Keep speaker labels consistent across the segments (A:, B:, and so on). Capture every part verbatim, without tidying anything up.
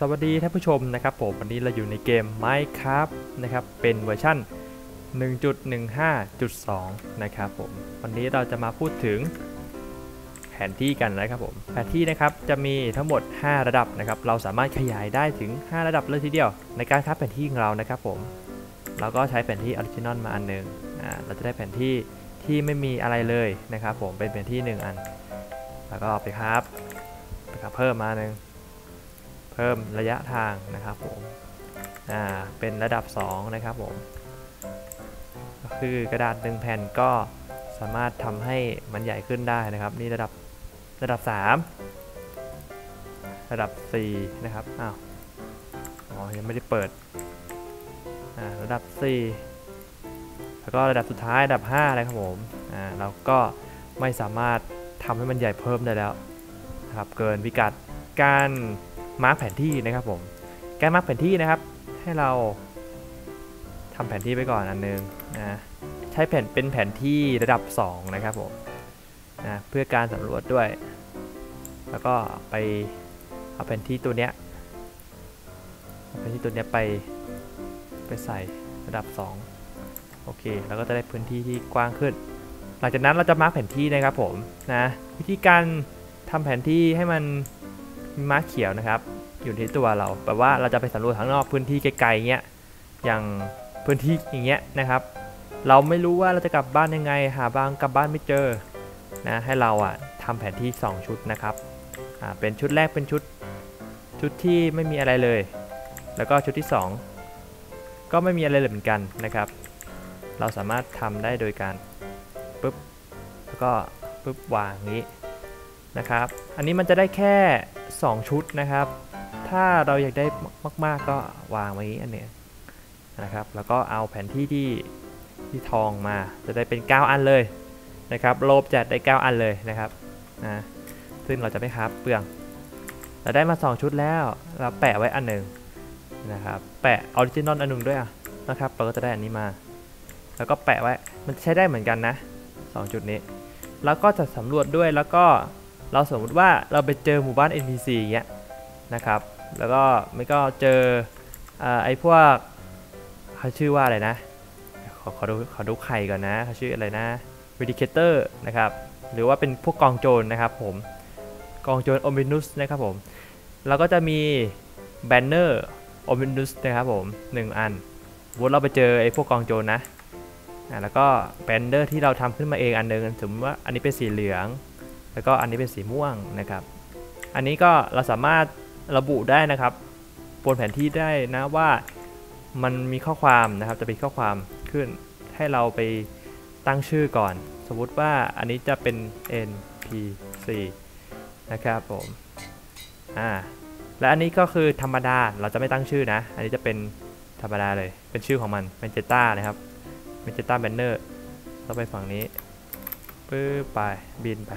A: วัสดีท่านผู้ชมนะครับผมวันนี้เราอยู่ในเกม Minecraft นะครับเป็นเวอร์ชัน หนึ่งจุดหนึ่งห้าจุดสอง นะครับผมวันนี้เราจะมาพูดถึงแผนที่กันนะครับผมแผนที่นะครับจะมีทั้งหมดห้าระดับนะครับเราสามารถขยายได้ถึงห้าระดับเลยทีเดียวในการคับแผนที่ของเรานะครับผมเราก็ใช้แผนที่ออริจินอลมาอันหนึ่งอ่าเราจะได้แผนที่ที่ไม่มีอะไรเลยนะครับผมเป็นแผนที่หนึ่งอันแล้วก็ไปครับไปครับเพิ่มมาหนึ่งเพิ่มระยะทางนะครับผมอ่าเป็นระดับสองนะครับผมก็คือกระดาษหนึ่งแผ่นก็สามารถทำให้มันใหญ่ขึ้นได้นะครับนี่ระดับระดับสามระดับสี่นะครับอ้าวอ๋อยังไม่ได้เปิดอ่าระดับสี่แล้วก็ระดับสุดท้ายระดับห้านะครับผมอ่าเราก็ไม่สามารถทำให้มันใหญ่เพิ่มได้แล้วนะครับเกินพิกัดการมาร์กแผนที่นะครับผมการมาร์กแผนที่นะครับให้เราทำแผนที่ไปก่อนอันนึงนะใช้แผ่นเป็นแผนที่ระดับสองนะครับผมนะเพื่อการสำรวจด้วยแล้วก็ไปเอาแผนที่ตัวเนี้ยเอาแผนที่ตัวเนี้ยไปไปใส่ระดับสองโอเคเราก็จะได้พื้นที่ที่กว้างขึ้นหลังจากนั้นเราจะมาร์กแผนที่นะครับผมนะวิธีการทำแผนที่ให้มันมีม้าเขียวนะครับอยู่ที่ตัวเราแปลว่าเราจะไปสำรวจข้างนอกพื้นที่ไกลๆเงี้ยอย่างพื้นที่อย่างเงี้ยนะครับเราไม่รู้ว่าเราจะกลับบ้านยังไงหาบ้านกลับบ้านไม่เจอนะให้เราอ่ะทำแผนที่สองชุดนะครับอ่าเป็นชุดแรกเป็นชุดชุดที่ไม่มีอะไรเลยแล้วก็ชุดที่สองก็ไม่มีอะไรเลยเหมือนกันนะครับเราสามารถทำได้โดยการปุ๊บแล้วก็ปุ๊บวางนี้นะครับอันนี้มันจะได้แค่สองชุดนะครับถ้าเราอยากได้มากๆก็วางไว้อันนี้นะครับแล้วก็เอาแผนที่ที่ที่ทองมาจะได้เป็นเก้าอันเลยนะครับโลบจัดได้เก้าอันเลยนะครับนะซึ่งเราจะไม่ครับเปลืองเราได้มาสองชุดแล้วเราแปะไว้อันหนึ่งนะครับแปะออริจินอลอันหนึ่งด้วยนะครับเราก็จะได้อันนี้มาแล้วก็แปะไว้มันใช้ได้เหมือนกันนะสองจุดนี้แล้วก็จะสำรวจด้วยแล้วก็เราสมมติว่าเราไปเจอหมู่บ้าน เอ็น พี ซี อย่างเงี้ยนะครับแล้วก็ไม่ก็เจอไอ้พวกเขาชื่อว่าอะไรนะขอขอดูขอดูไข่ก่อนนะเขาชื่ออะไรนะ Vindicator นะครับหรือว่าเป็นพวกกองโจรนะครับผมกองโจร Ominous นะครับผมเราก็จะมี Banner Ominous นะครับผมหนึ่งอันวนเราไปเจอไอ้พวกกองโจรนะแล้วก็ Banner ที่เราทำขึ้นมาเองอันนึงสมมติว่าอันนี้เป็นสีเหลืองแล้วก็อันนี้เป็นสีม่วงนะครับอันนี้ก็เราสามารถระบุได้นะครับบนแผนที่ได้นะว่ามันมีข้อความนะครับจะเป็นข้อความขึ้นให้เราไปตั้งชื่อก่อนสมมุติว่าอันนี้จะเป็น เอ็น พี ซี นะครับผมอ่าและอันนี้ก็คือธรรมดาเราจะไม่ตั้งชื่อนะอันนี้จะเป็นธรรมดาเลยเป็นชื่อของมันเป็นเจต้านะครับเป็นเจต้าแบนเนอร์ต้องไปฝั่งนี้ปื้อไปบินไป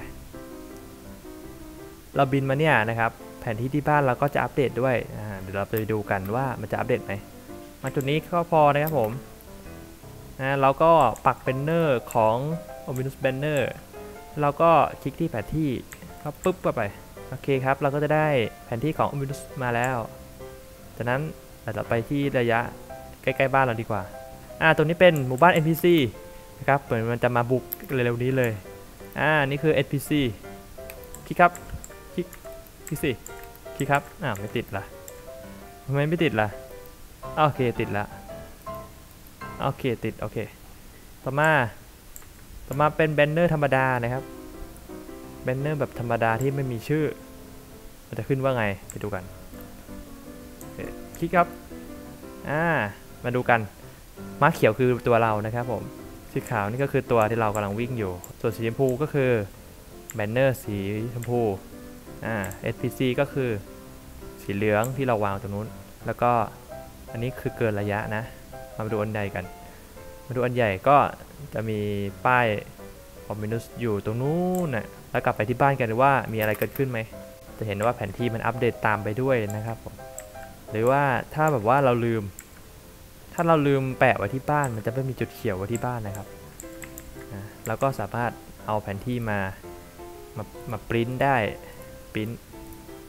A: เราบินมาเนี่ยนะครับแผนที่ที่บ้านเราก็จะอัปเดตด้วยเดี๋ยวเราไปดูกันว่ามันจะอัปเดตไหมมาจุดนี้ก็พอนะครับผมนะเราก็ปักแบนเนอร์ของ Ominous Banner เราก็คลิกที่แผนที่ก็ปุ๊บเข้าไปโอเคครับเราก็จะได้แผนที่ของ Ominous มาแล้วจากนั้นเราไปที่ระยะใกล้ๆบ้านเราดีกว่าอ่าตรงนี้เป็นหมู่บ้าน เอ็น พี ซี นะครับเหมือนมันจะมาบุกเร็วๆนี้เลยอ่านี่คือ เอ็น พี ซี คลิกครับคลิกคลิกสิคลิกครับอ้าวไม่ติดละทำไมไม่ติดล่ะโอเคติดละโอเคติดโอเคต่อมาต่อมาเป็นแบนเนอร์ธรรมดานะครับแบนเนอร์แบบธรรมดาที่ไม่มีชื่อมันจะขึ้นว่าไงไปดูกันคลิกครับอ่ามาดูกันม้าเขียวคือตัวเรานะครับผมสีขาวนี่ก็คือตัวที่เรากำลังวิ่งอยู่ส่วนสีชมพูก็คือแบนเนอร์สีชมพูอ่า เอส พี ซี ก็คือสีเหลืองที่เราวางตรงนู้นแล้วก็อันนี้คือเกินระยะนะมาดูอันใหญ่กันมาดูอันใหญ่ก็จะมีป้าย Ominous อยู่ตรงนู้นนะแล้วกลับไปที่บ้านกันว่ามีอะไรเกิดขึ้นไหมจะเห็นว่าแผนที่มันอัปเดตตามไปด้วยนะครับผมหรือว่าถ้าแบบว่าเราลืมถ้าเราลืมแปะไว้ที่บ้านมันจะไม่มีจุดเขียวไว้ที่บ้านนะครับนะแล้วก็สามารถเอาแผนที่มามามาปริ้นได้ปริ้น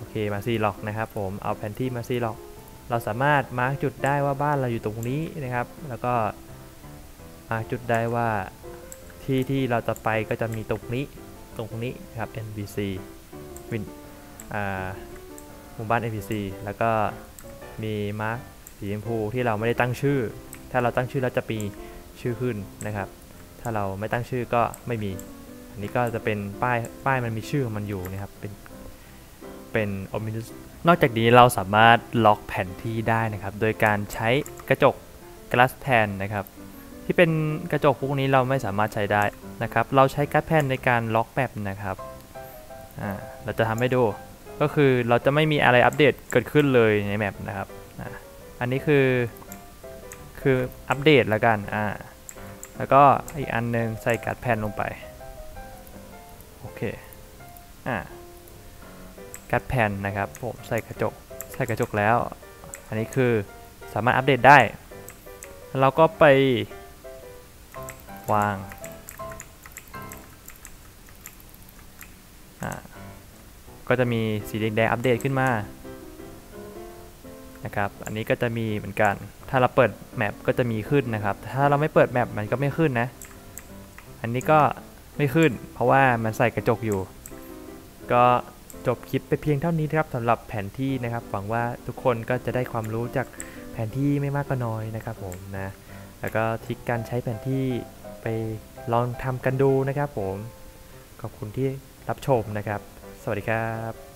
A: อเคมาซีล็อกนะครับผมเอาแผนที่มาซีล็อกเราสามารถมาร์กจุดได้ว่าบ้านเราอยู่ตรงนี้นะครับแล้วก็มาร์กจุดได้ว่าที่ที่เราจะไปก็จะมีตรงนี้ตรงนี้ครับ เอ็น พี ซี วินหมู่บ้าน เอ็น พี ซี แล้วก็มีมาร์กสีชมพูที่เราไม่ได้ตั้งชื่อถ้าเราตั้งชื่อแล้วจะมีชื่อขึ้นนะครับถ้าเราไม่ตั้งชื่อก็ไม่มีอันนี้ก็จะเป็นป้ายป้ายมันมีชื่อมันอยู่นะครับเป็นเป็น ominous นอกจากนี้เราสามารถล็อกแผนที่ได้นะครับโดยการใช้กระจก glass pan นะครับที่เป็นกระจกพวกนี้เราไม่สามารถใช้ได้นะครับเราใช้ glass pan ในการล็อกแมปนะครับอ่าเราจะทำให้ดูก็คือเราจะไม่มีอะไรอัปเดตเกิดขึ้นเลยในแมปนะครับอ่าอันนี้คือคืออัปเดตแล้วกันอ่าแล้วก็อีกอันนึงใส่การ์ดแพนลงไปโอเคอ่าการ์ดแพนนะครับผมใส่กระจกใส่กระจกแล้วอันนี้คือสามารถอัปเดตได้เราก็ไปวางอ่าก็จะมีสีแดงๆอัปเดตขึ้นมานะครับอันนี้ก็จะมีเหมือนกันถ้าเราเปิดแมปก็จะมีขึ้นนะครับถ้าเราไม่เปิดแมปมันก็ไม่ขึ้นนะอันนี้ก็ไม่ขึ้นเพราะว่ามันใส่กระจกอยู่ก็จบคลิปไปเพียงเท่านี้ครับสำหรับแผนที่นะครับหวังว่าทุกคนก็จะได้ความรู้จากแผนที่ไม่มากก็น้อยนะครับผมนะแล้วก็ทริคการใช้แผนที่ไปลองทำกันดูนะครับผมขอบคุณที่รับชมนะครับสวัสดีครับ